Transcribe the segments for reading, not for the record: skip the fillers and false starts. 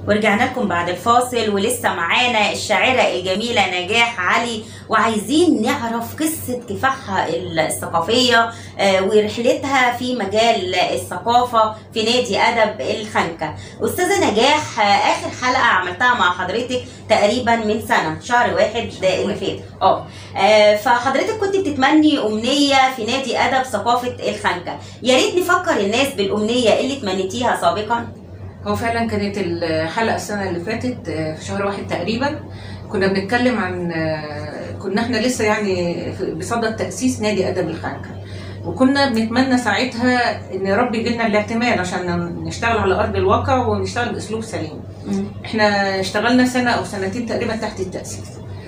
ورجعنا لكم بعد الفاصل، ولسه معانا الشاعرة الجميلة نجاح علي، وعايزين نعرف قصة كفاحها الثقافية ورحلتها في مجال الثقافة في نادي أدب الخنكة. أستاذة نجاح، آخر حلقة عملتها مع حضرتك تقريبا من سنة، شهر 1 اللي فات. فحضرتك كنت بتتمني أمنية في نادي أدب ثقافة الخنكة، يا ريت نفكر الناس بالأمنية اللي تمنيتيها سابقا. هو فعلا كانت الحلقة السنة اللي فاتت في شهر 1 تقريبا، كنا بنتكلم عن كنا احنا لسه يعني بصدد تأسيس نادي أدب الخنكة، وكنا بنتمنى ساعتها ان ربي يجيلنا الاعتماد عشان نشتغل على أرض الواقع ونشتغل بأسلوب سليم. احنا اشتغلنا سنة أو سنتين تقريبا تحت التأسيس،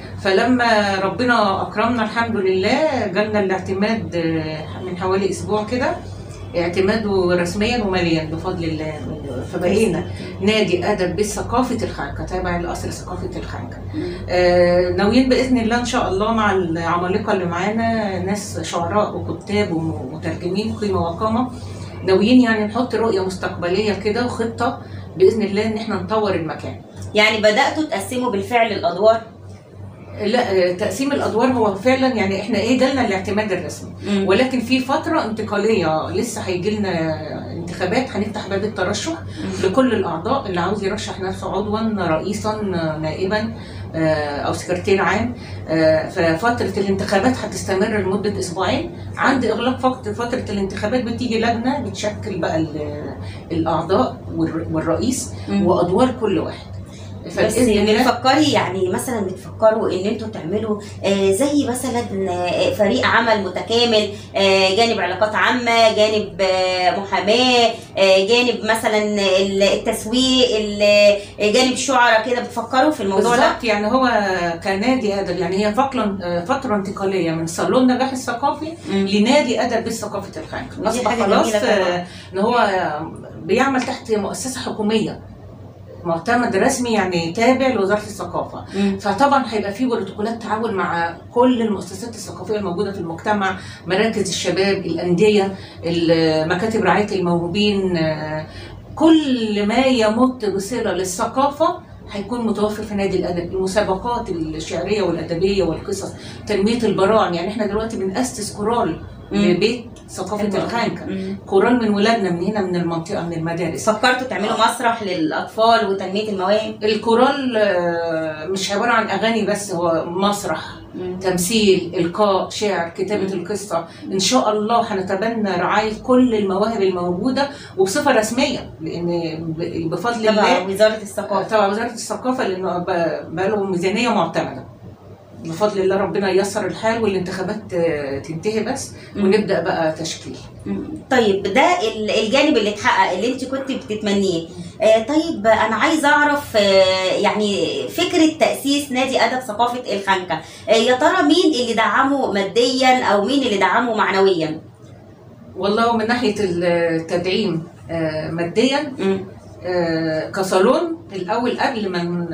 فلما ربنا أكرمنا الحمد لله جالنا الاعتماد من حوالي أسبوع كده، اعتماده رسميا وماليا بفضل الله. فبقينا نادي ادب بالثقافه الخنكه تابع لقصر ثقافه الخنكه. ناويين باذن الله ان شاء الله مع العمالقه اللي معانا، ناس شعراء وكتاب ومترجمين قيمه وقامه، ناويين يعني نحط رؤيه مستقبليه كده وخطه باذن الله ان احنا نطور المكان. يعني بداتوا تقسموا بالفعل الادوار؟ لا، تقسيم الادوار هو فعلا يعني احنا جالنا الاعتماد الرسمي، ولكن في فتره انتقاليه لسه هيجي لنا انتخابات، هنفتح باب الترشح لكل الاعضاء اللي عاوز يرشح نفسه عضوا رئيسا نائبا او سكرتير عام. ففتره الانتخابات هتستمر لمده اسبوعين، عند اغلاق فتره الانتخابات بتيجي لجنه بتشكل بقى الاعضاء والرئيس وادوار كل واحد. بس بتفكري يعني مثلا بتفكروا ان انتوا تعملوا زي مثلا فريق عمل متكامل، جانب علاقات عامه، جانب محاماه، جانب مثلا التسويق، جانب الشعراء كده، بتفكروا في الموضوع ده؟ بالظبط، يعني هو كنادي ادب يعني هي فتره انتقاليه من صالون نجاح الثقافي لنادي ادب بالثقافه الخنكه. اصبح خلاص ان هو بيعمل تحت مؤسسه حكوميه معتمد رسمي، يعني تابع لوزاره الثقافه. فطبعا هيبقى في بروتوكولات تعاون مع كل المؤسسات الثقافيه الموجوده في المجتمع، مراكز الشباب، الانديه، مكاتب رعايه الموهوبين، كل ما يمت بصله للثقافه هيكون متوفر في نادي الادب. المسابقات الشعريه والادبيه والقصص، تنميه البراعم، يعني احنا دلوقتي بنأسس كورال لبيت ثقافه الخنكه، كورال من ولادنا من هنا من المنطقه من المدارس. فكرتوا تعملوا مسرح للاطفال وتنميه المواهب؟ الكورال مش عباره عن اغاني بس، هو مسرح، تمثيل، القاء، شعر، كتابه القصه. ان شاء الله هنتبنى رعايه كل المواهب الموجوده وبصفه رسميه، لان بفضل الله وزاره الثقافه، طبعا وزاره الثقافه، لانه بقى لهم ميزانيه معتمده بفضل الله. ربنا ييسر الحال والانتخابات تنتهي بس ونبدا بقى تشكيل. طيب ده الجانب اللي اتحقق اللي انت كنت بتتمنيه. طيب انا عايزه اعرف يعني فكره تاسيس نادي ادب ثقافه الخنكه، يا ترى مين اللي دعمه ماديا او مين اللي دعمه معنويا؟ والله من ناحيه التدعيم ماديا، كصالون الاول قبل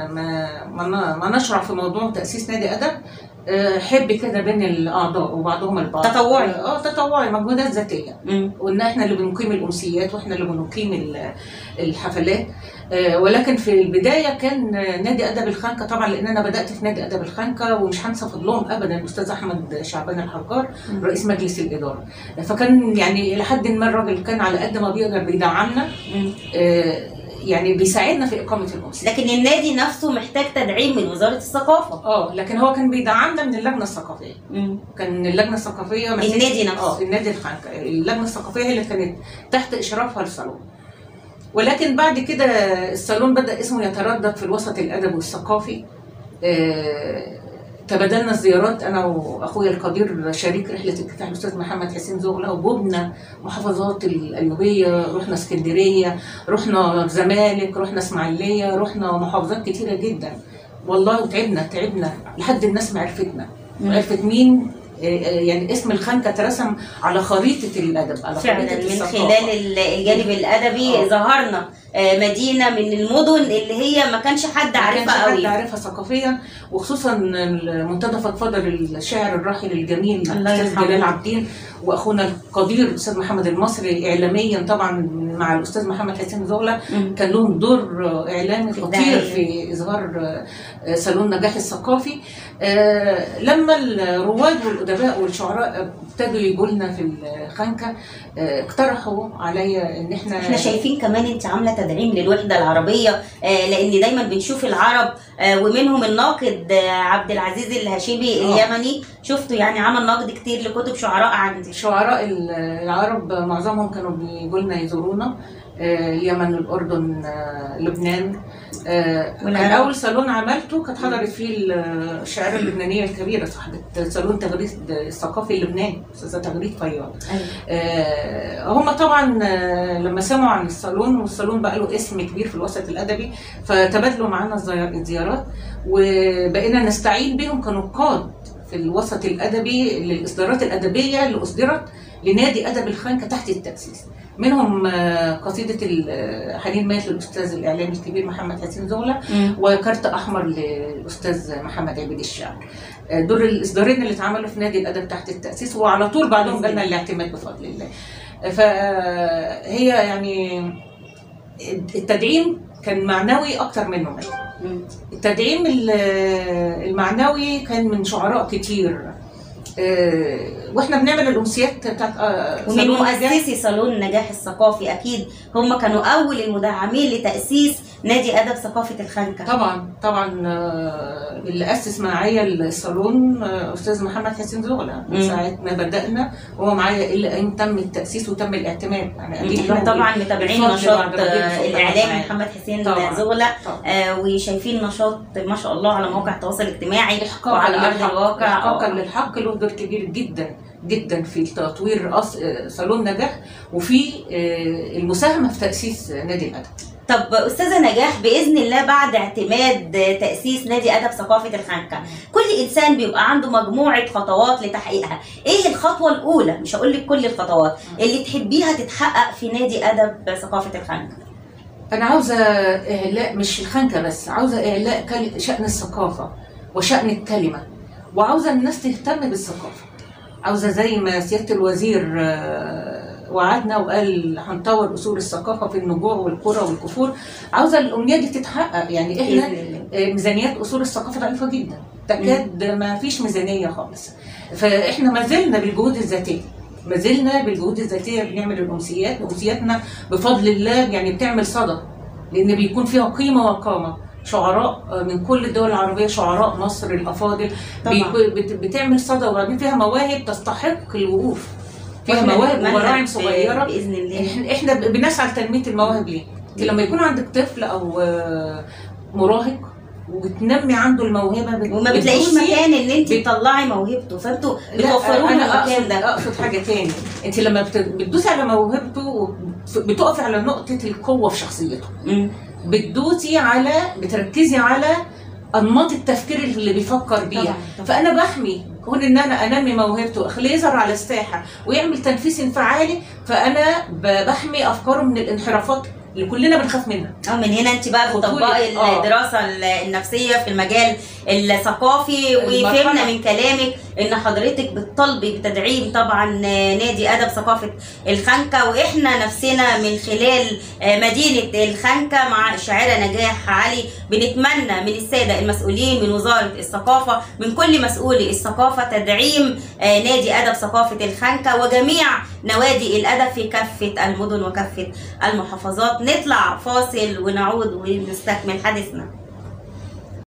ما نشرع في موضوع تاسيس نادي ادب، حب كده بين الاعضاء وبعضهم البعض تطوعي، تطوعي، مجهودات ذاتيه، وان احنا اللي بنقيم الامسيات واحنا اللي بنقيم الحفلات. ولكن في البدايه كان نادي ادب الخنكه طبعا، لان انا بدات في نادي ادب الخنكه ومش هنسى فضلهم ابدا الاستاذ احمد شعبان الحجار رئيس مجلس الاداره. فكان يعني لحد ما الراجل كان على قد ما بيقدر بيدعمنا، يعني بيساعدنا في اقامه الامس. لكن النادي نفسه محتاج تدعيم من وزاره الثقافه. لكن هو كان بيدعمنا من اللجنه الثقافيه. كان اللجنه الثقافيه النادي نفسه، النادي الخنكه، اللجنه الثقافيه اللي كانت تحت اشرافها الصالون. ولكن بعد كده الصالون بدا اسمه يتردد في الوسط الادبي والثقافي. تبادلنا الزيارات انا واخويا القدير شريك رحله الكفاح الاستاذ محمد حسين زغله، وجبنا محافظات القليوبيه، رحنا اسكندريه، رحنا الزمالك، رحنا اسماعيليه، رحنا محافظات كتيره جدا والله. وتعبنا لحد الناس ما عرفتنا وعرفت مين، يعني اسم الخنكه اترسم على خريطه الادب، على خريطه الثقافه. من خلال الجانب الادبي ظهرنا مدينه من المدن اللي هي ما كانش حد عارفها قوي، ما كانش حد عارفها ثقافيا، وخصوصا منتدى فضفضه الشاعر الراحل الجميل الاستاذ جلال عابدين، واخونا القدير الاستاذ محمد المصري اعلاميا طبعا من كان مع الاستاذ محمد حسين زغله كان لهم دور اعلامي خطير في اظهار صالون نجاح الثقافي. لما الرواد والادباء والشعراء ابتدوا يجوا لنا في الخنكه اقترحوا عليا ان احنا شايفين كمان انت عامله تدعيم للوحده العربيه، لان دايما بنشوف العرب ومنهم الناقد عبد العزيز الهاشمي اليمني، شفته يعني عمل نقد كتير لكتب شعراء عندي. شعراء العرب معظمهم كانوا بيجوا لنا يزورونا، اليمن، الاردن، لبنان. كان اول صالون عملته كانت حضرت فيه الشاعره اللبنانيه الكبيره صاحبه صالون تغريد الثقافي اللبناني استاذه تغريد فياض. هم طبعا لما سمعوا عن الصالون، والصالون بقى له اسم كبير في الوسط الادبي، فتبادلوا معانا الزيارات وبقينا نستعين بهم كنقاد في الوسط الادبي للاصدارات الادبيه اللي اصدرت لنادي ادب الخنكه تحت التاسيس. منهم قصيده حنين مات للاستاذ الاعلامي الكبير محمد حسين زغله، وكارت احمر للاستاذ محمد عبيد الشاعر. دول الاصدارين اللي اتعملوا في نادي الادب تحت التاسيس، وعلى طول بعدهم جالنا الاعتماد بفضل الله. فهي يعني التدعيم كان معنوي اكتر منه مادي. التدعيم المعنوي كان من شعراء كتير، واحنا بنعمل الامسيات بتاعت ومن مؤسسي صالون نجاح الثقافي، اكيد هم كانوا اول المدعمين لتاسيس نادي ادب ثقافه الخنكه. طبعا اللي اسس معايا الصالون استاذ محمد حسين زغله من ساعه ما بدانا وهو معايا الى ان تم التاسيس وتم الاعتماد. يعني احنا طبعا متابعين نشاط الاعلامي محمد حسين زغله، وشايفين نشاط ما شاء الله على مواقع التواصل الاجتماعي وعلى ارض الواقع. احقاقا للحق له دور كبير جدا جدا في تطوير صالون نجاح وفي المساهمه في تاسيس نادي الادب. طب استاذه نجاح، باذن الله بعد اعتماد تاسيس نادي ادب ثقافه الخنكه، كل انسان بيبقى عنده مجموعه خطوات لتحقيقها، ايه الخطوه الاولى؟ مش هقول لك كل الخطوات اللي تحبيها تتحقق في نادي ادب ثقافه الخنكه. انا عاوزه اعلاء مش الخنكه بس، عاوزه اعلاء شان الثقافه وشان الكلمه، وعاوزه الناس تهتم بالثقافه. عاوزه زي ما سياده الوزير وعدنا وقال هنطور اصول الثقافه في النجوع والقرى والكفور، عاوزه الامنيه دي تتحقق. يعني احنا ميزانيات اصول الثقافه ضعيفه جدا، تكاد ما فيش ميزانيه خالص. فاحنا ما زلنا بالجهود الذاتيه، ما زلنا بالجهود الذاتيه بنعمل الامسيات، وامسياتنا بفضل الله يعني بتعمل صدى، لان بيكون فيها قيمه وقامه. شعراء من كل الدول العربيه، شعراء مصر الافاضل، بتعمل صدى، وبعدين فيها مواهب تستحق الوقوف، فيها مواهب وبراعم صغيره باذن الله. احنا بنسعى لتنميه المواهب. ليه؟ انت لما يكون عندك طفل او مراهق وبتنمي عنده الموهبه وما بتلاقيش مكان ان انت تطلعي موهبته، فانتوا بتوفروا له المكان ده. اقصد حاجه تاني، انت لما بتدوسي على موهبته بتقفي على نقطه القوه في شخصيته، بتركزي على انماط التفكير اللي بيفكر بيها. فانا بحمي كون ان انا انمي موهبته، اخليه يظهر على الساحه ويعمل تنفيذ انفعالي، فانا بحمي افكاره من الانحرافات اللي كلنا بنخاف منها. من هنا انت بقى بتطبقي الدراسه النفسيه في المجال الثقافي، وفهمنا من كلامك ان حضرتك بتطالبي بتدعيم طبعا نادي ادب ثقافه الخنكه، واحنا نفسنا من خلال مدينه الخنكه مع الشاعره نجاح علي بنتمنى من الساده المسؤولين من وزاره الثقافه، من كل مسؤولي الثقافه، تدعيم نادي ادب ثقافه الخنكه وجميع نوادي الادب في كافه المدن وكافه المحافظات. نطلع فاصل ونعود ونستكمل حديثنا.